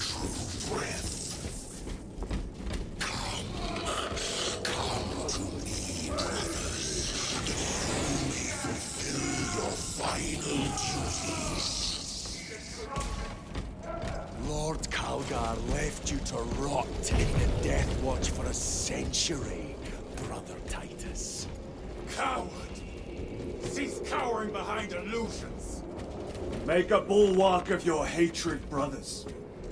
true breath. Come to me, brothers. Only fulfill your final duties. Lord Calgar left you to rot in the Death Watch for a century, Brother Titus. Coward! Cease cowering behind illusions! Make a bulwark of your hatred, brothers.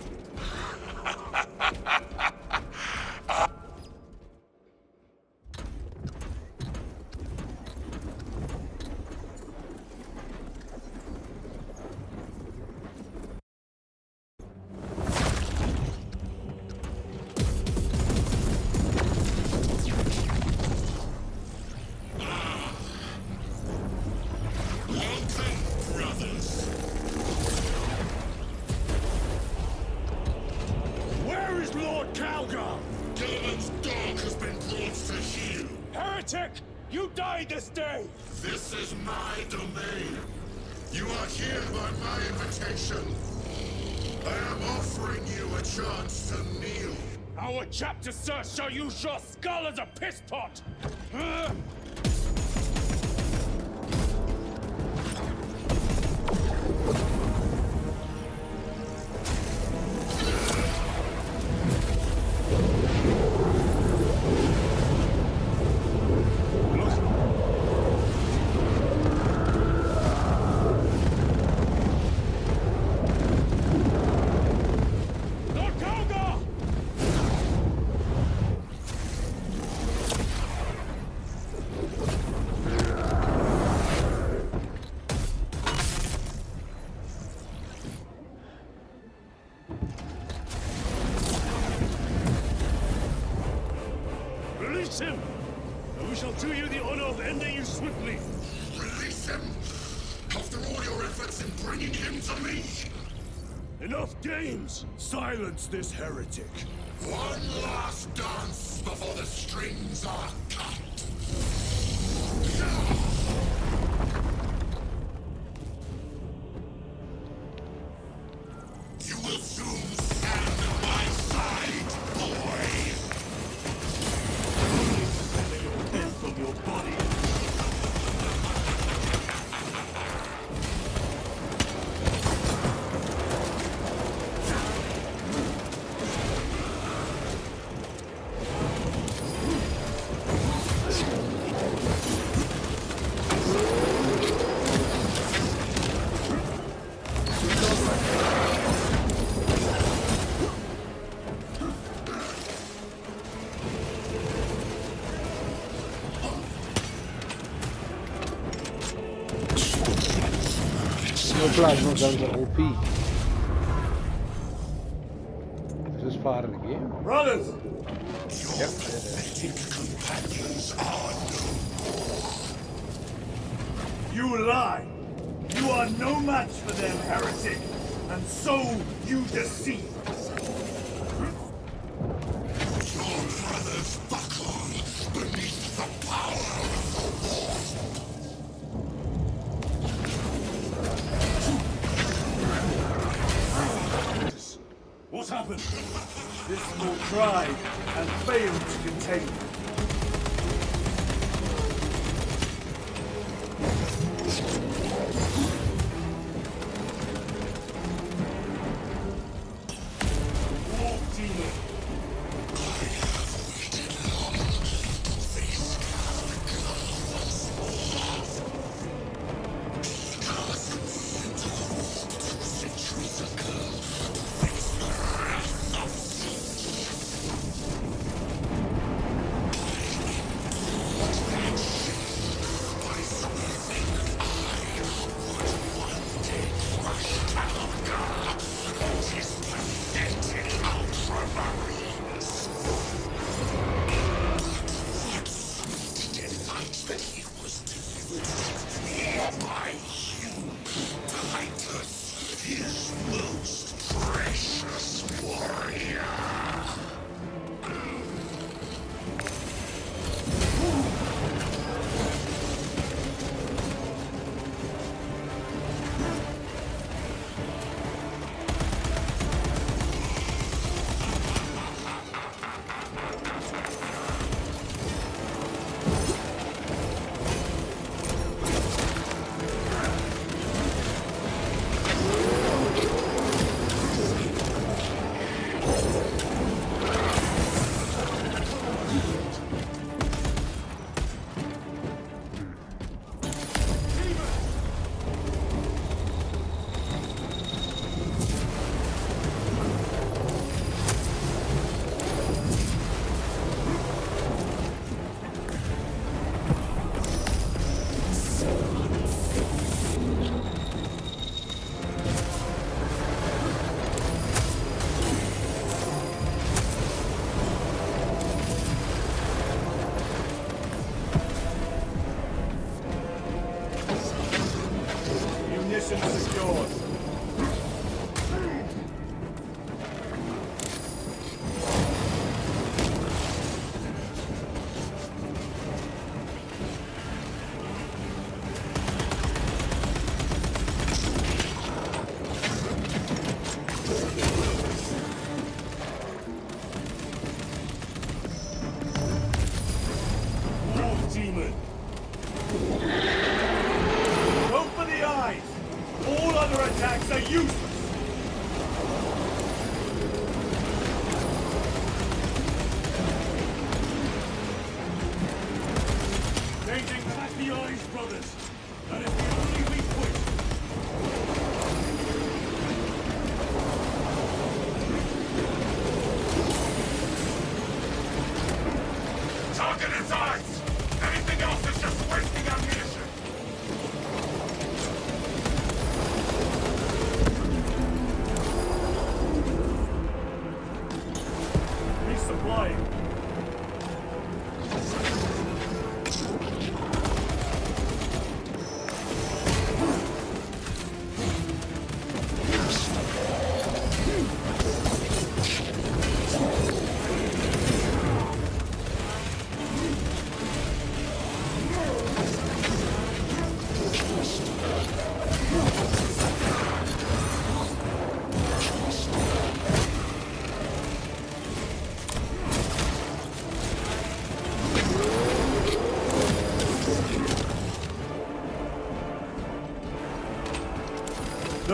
This is my domain. You are here by my invitation. I am offering you a chance to kneel. Our chapter, sir, shall use your skull as a piss pot! Him, and we shall do you the honor of ending you swiftly. Release him! After all your efforts in bringing him to me! Enough games! Silence this heretic! One last dance before the strings are cut! You will soon stand at my side, boy! From your body. No plasma guns are OP. Is this far in the game? Brothers! Your pathetic companions are no more. You lie! You are no match for them, heretic! And so you deceive! Your brothers buckle beneath the power of the Force. What happened? This small tried and failed to contain you.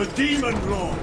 Demon Lord!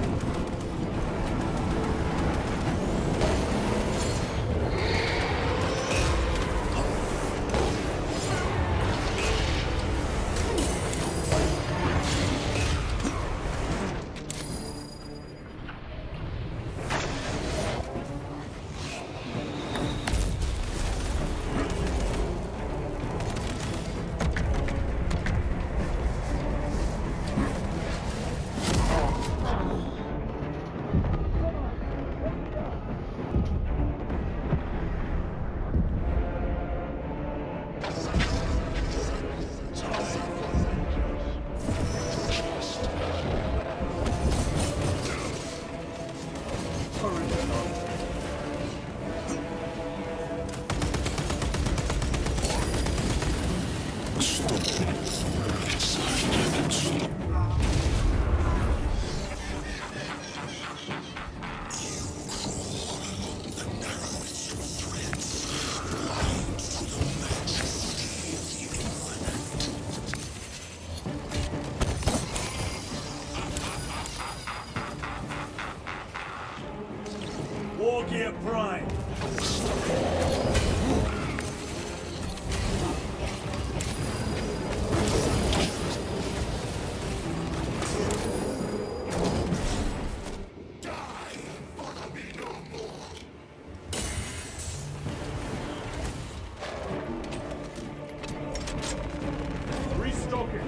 Wargear Prime! Restocking!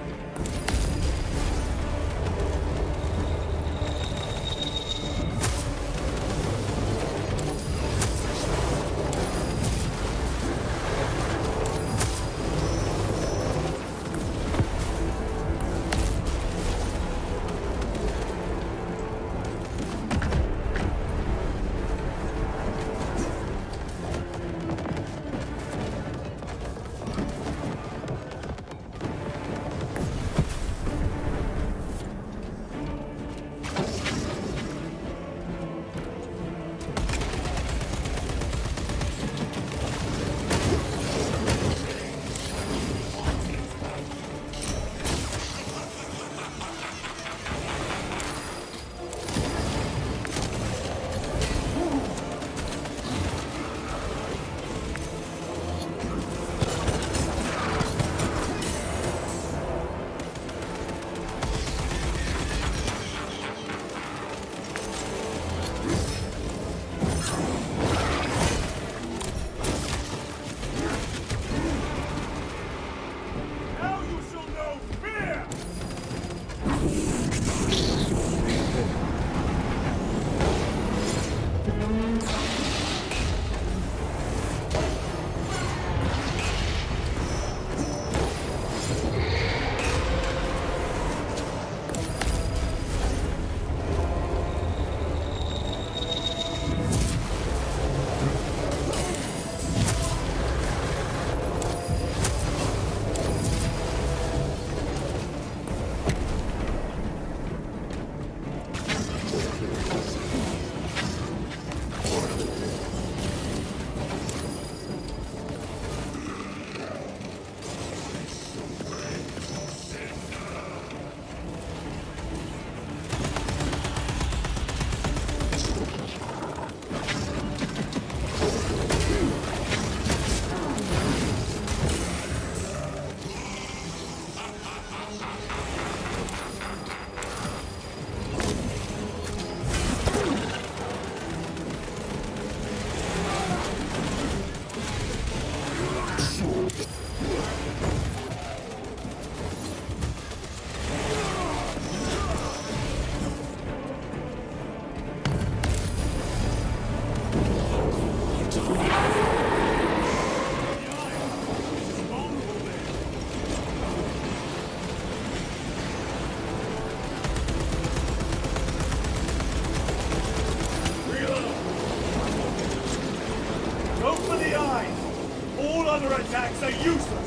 Other attacks are useless!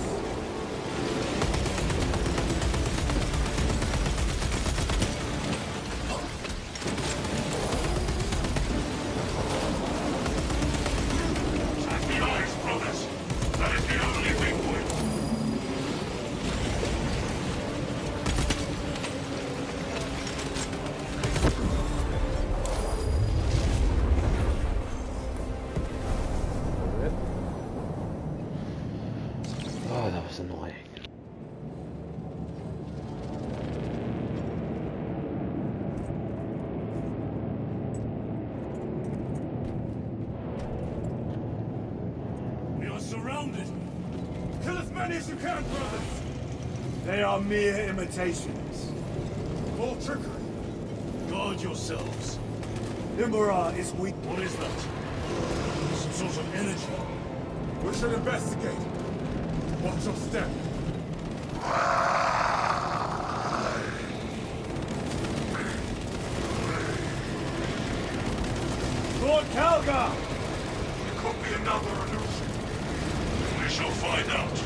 Attack the eyes, brothers! That is the only weak point! That's annoying. We are surrounded. Kill as many as you can, brothers. They are mere imitations. All trickery. Guard yourselves. Imra is weak. What is that? Some sort of energy. We should investigate. Watch your step. Lord Calgar! It could be another illusion. We shall find out.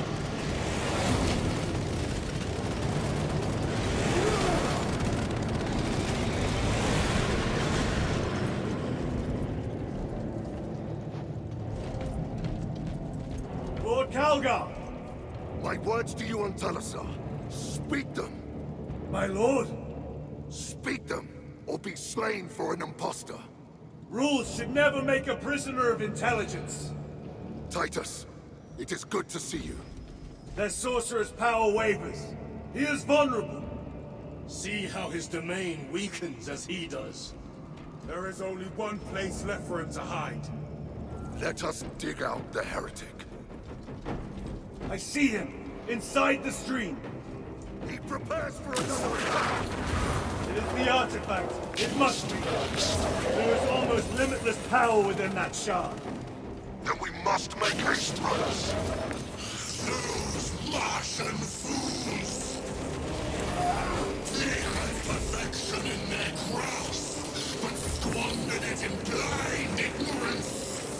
Lord Calgar! My words to you on Talassa. Speak them. My lord! Speak them, or be slain for an impostor. Rules should never make a prisoner of intelligence. Titus, it is good to see you. Their sorcerer's power wavers. He is vulnerable. See how his domain weakens as he does. There is only one place left for him to hide. Let us dig out the heretic. I see him, inside the stream. He prepares for another attack. It is the artifact. It must be. There is almost limitless power within that shard. Then we must make haste, brothers. Those Martian fools! They had perfection in their grasp, but squandered it in blind ignorance.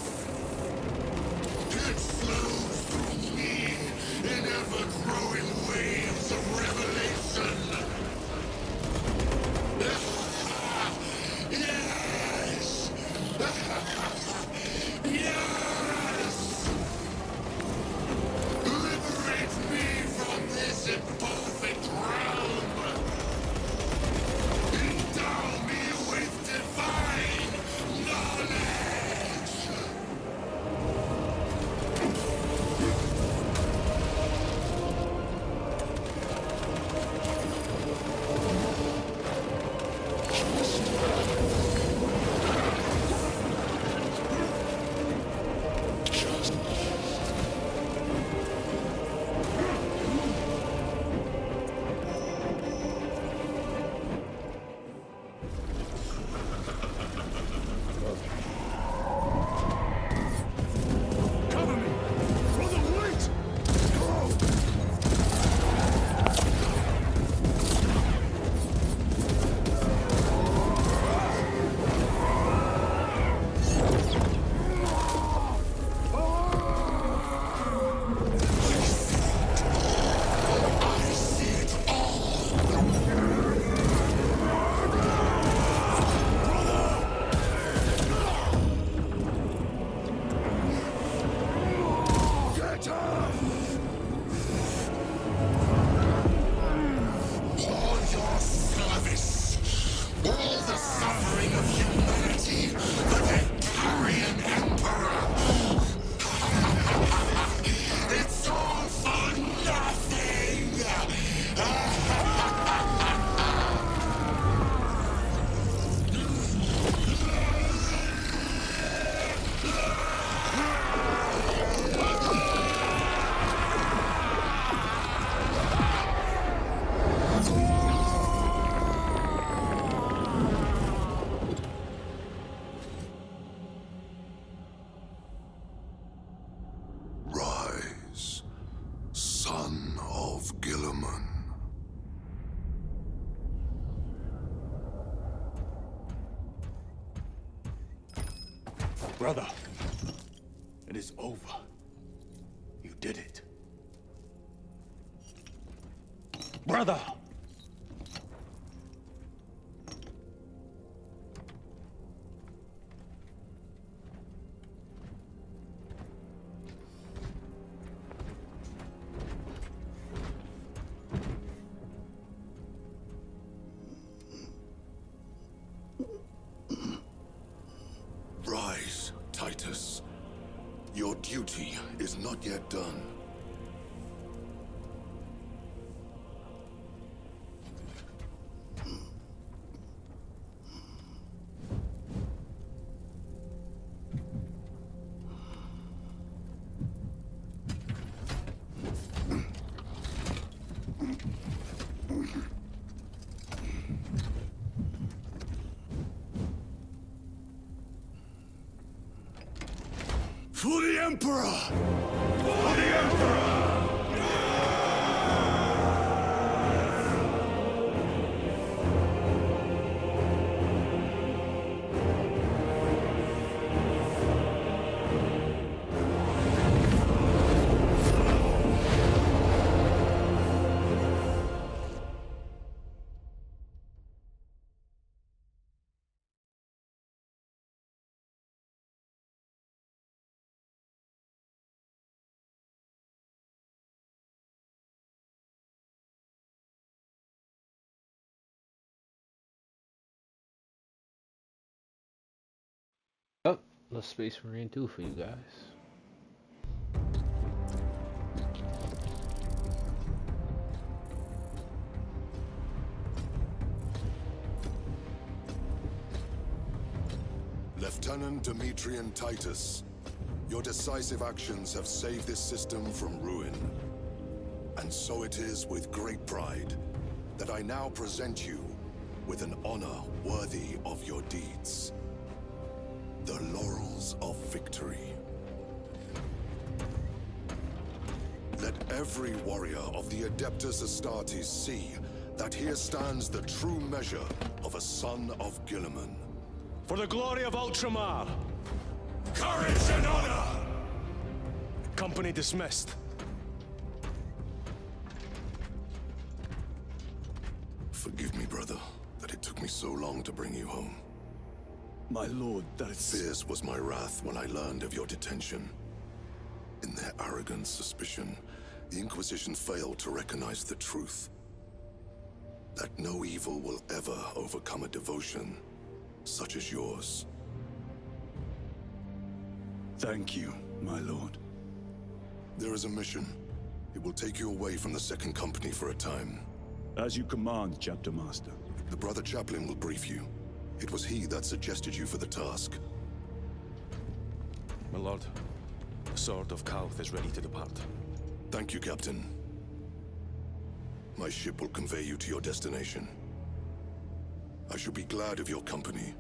It flows through me in ever-growing waves of revelation. Yes! Yes! Liberate me from this imperfect realm! Endow me with divine knowledge! Cover me! Brother, wait! Get up! All your service, all the suffering of humanity for the Tarian Emperor. It's all for nothing! Rise, son of Gilliman. Brother, it is over. You did it. Brother! Rise, Titus. Your duty is not yet done. For the Emperor! For the Emperor! Oh, that's Space Marine 2 for you guys. Lieutenant Demetrian Titus, your decisive actions have saved this system from ruin. And so it is with great pride that I now present you with an honor worthy of your deeds. The Laurels of Victory. Let every warrior of the Adeptus Astartes see that here stands the true measure of a son of Guilliman. For the glory of Ultramar! Courage and honor! Company dismissed. Forgive me, brother, that it took me so long to bring you home. My lord, that is... Fierce was my wrath when I learned of your detention. In their arrogant suspicion, the Inquisition failed to recognize the truth. That no evil will ever overcome a devotion such as yours. Thank you, my lord. There is a mission. It will take you away from the Second Company for a time. As you command, Chapter Master. The Brother Chaplain will brief you. It was he that suggested you for the task. My lord, the Sword of Kauth is ready to depart. Thank you, Captain. My ship will convey you to your destination. I shall be glad of your company.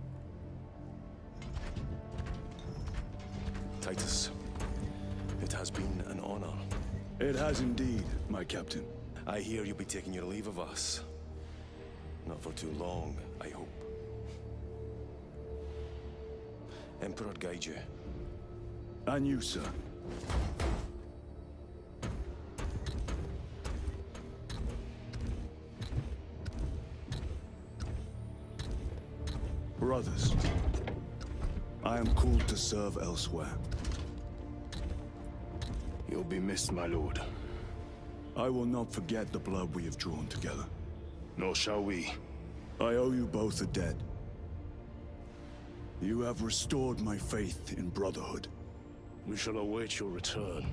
Titus, it has been an honor. It has indeed, my captain. I hear you'll be taking your leave of us. Not for too long, I hope. Emperor guide you. And you, sir. Brothers, I am called to serve elsewhere. You'll be missed, my lord. I will not forget the blood we have drawn together. Nor shall we. I owe you both a debt. You have restored my faith in brotherhood. We shall await your return.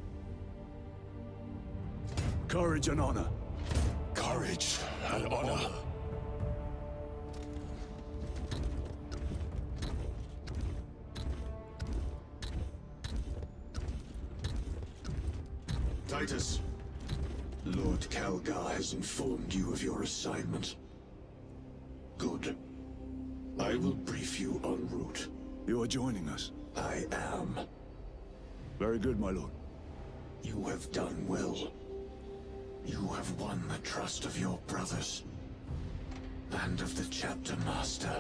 Courage and honor. Courage and honor. Titus, Lord Calgar has informed you of your assignment. Good. I will brief you en route. You are joining us. I am. Very good, my lord. You have done well. You have won the trust of your brothers. And of the Chapter Master.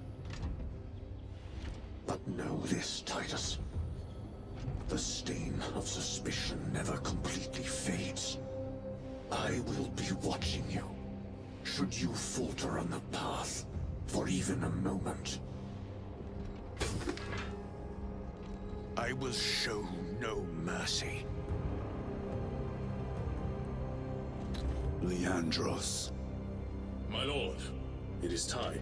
But know this, Titus. The stain of suspicion never completely fades. I will be watching you. Should you falter on the path, for even a moment. I will show no mercy. Leandros. My lord, it is time.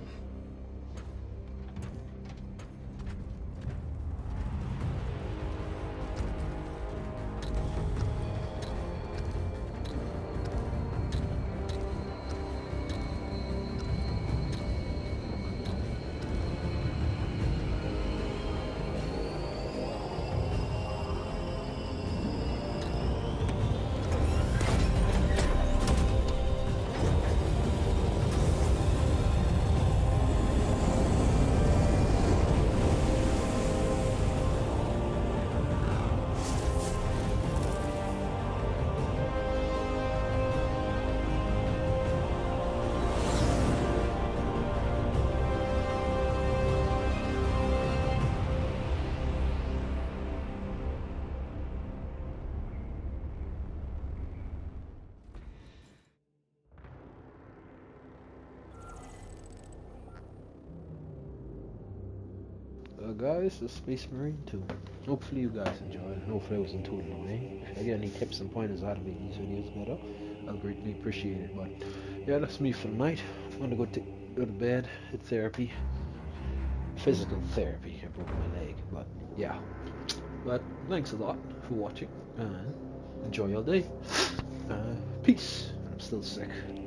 guys, the Space Marine 2. Hopefully you guys enjoyed and hopefully I wasn't too annoying. If I get any tips and pointers how to make these videos better, I'll greatly appreciate it. But yeah, that's me for the night. I'm gonna go to bed, hit therapy. Physical therapy. I broke my leg, but yeah. But thanks a lot for watching and enjoy your day. Peace. I'm still sick.